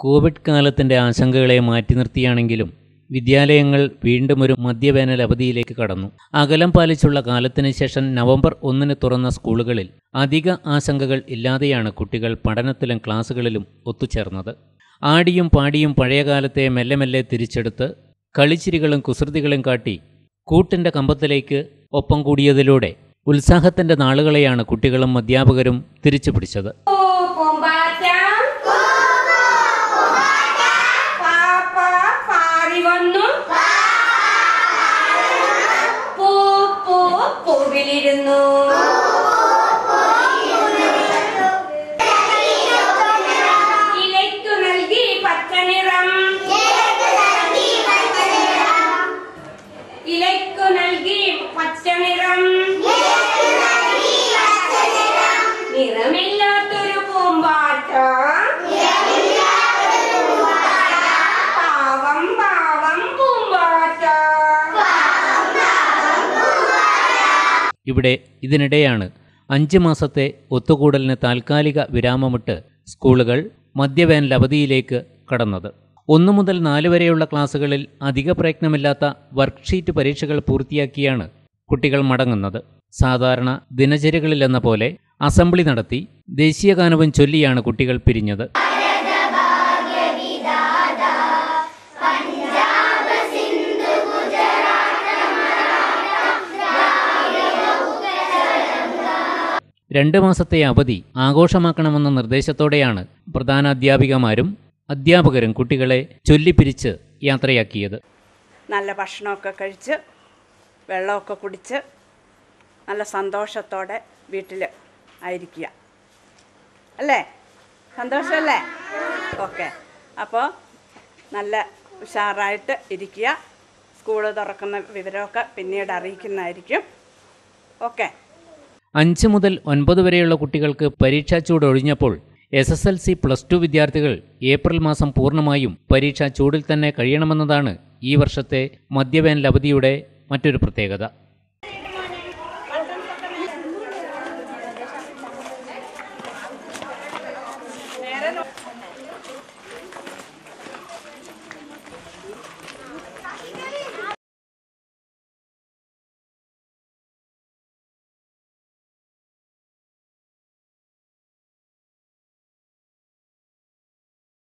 Covid കാലത്തിൻ്റെ ആശങ്കകളെ മാറ്റി നിർത്തിയാണെങ്കിലും വിദ്യാലയങ്ങൾ വീണ്ടും ഒരു മധ്യവേനൽ അവധിയിലേക്ക് കടന്നു. അകലം പാലിച്ചുള്ള കാലത്തിന് ശേഷം നവംബർ 1 തുറന്ന സ്കൂളുകളിൽ അധിക ആശങ്കകൾ ഇല്ലാതെയാണ് കുട്ടികൾ പഠനത്തിലും ക്ലാസുകളിലും ഒത്തുചേർന്നത്. ആടിയും പാടിയും പഴയകാലത്തെ മെല്ലെ മെല്ലെ തിരിച്ചെടുത്ത് കളിച്ചിരികളും കുസൃതികളും കാട്ടി കൂട്ടിൻ്റെ കമ്പത്തിലേക്ക് ഒപ്പം കൂടിയതിലൂടെ ഉത്സാഹത്തിൻ്റെ നാളുകളെയാണ് കുട്ടികളും അധ്യാപകരും തിരിച്ചു പിടിച്ചത്. ഇവിടെ ഇതിനിടെയാണ് 5 മാസത്തെ ഒത്തുകൂടലിന് താൽക്കാലിക വിരാമമിട്ട് സ്കൂളുകൾ മധ്യവേനൽ അവധിയിലേക്ക് കടന്നത്. 1 മുതൽ 4 വരെയുള്ള ക്ലാസുകളിൽ അധിക പ്രയത്നമില്ലാത്ത വർക്ക്ഷീറ്റ് പരീക്ഷകൾ പൂർത്തിയാക്കിയാണ് കുട്ടികൾ മടങ്ങുന്നത്. സാധാരണ ദിനചര്യകളിലെന്ന പോലെ അസംബ്ലി നടത്തി ദേശീയഗാനവും ചൊല്ലിയാണ് കുട്ടികൾ പിരിഞ്ഞത്. രണ്ട് മാസത്തെ അവധി ആഘോഷമാക്കണമെന്ന നിർദ്ദേശത്തോടെയാണ് പ്രധാന അധ്യാപികമാരും അധ്യാപകരും കുട്ടികളെ ചൊല്ലിപ്പിരിച്ച് യാത്രയാക്കിയത്. നല്ല ഭക്ഷണമൊക്കെ കഴിച്ച് വെള്ളമൊക്കെ കുടിച്ച് നല്ല സന്തോഷത്തോടെ വീട്ടിൽ ആയിരിക്കുക അല്ലേ? സന്തോഷമല്ലേ? ഓക്കെ. അപ്പോൾ നല്ല ഉഷാറായിട്ട് ഇരിക്കുക. സ്കൂൾ തുറക്കുന്ന വിവരമൊക്കെ പിന്നീട് അറിയിക്കുന്നതായിരിക്കും. ഓക്കെ. 5 മുതൽ 9 വരെയുള്ള കുട്ടികൾക്ക് പരീക്ഷാച്ചൂട് ഒഴിഞ്ഞപ്പോൾ SSLC +2 വിദ്യാർത്ഥികൾ ഏപ്രിൽ മാസം പൂർണ്ണമായും പരീക്ഷാ ചൂടിൽ തന്നെ കഴിയണമെന്നതാണ് ഈ വർഷത്തെ മധ്യവേനൽ അവധിയുടെ മറ്റൊരു പ്രത്യേകത.